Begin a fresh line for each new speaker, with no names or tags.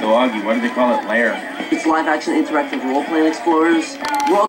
So, Augie, why do they call it LAIRE?
It's live-action interactive role-playing explorers. We're all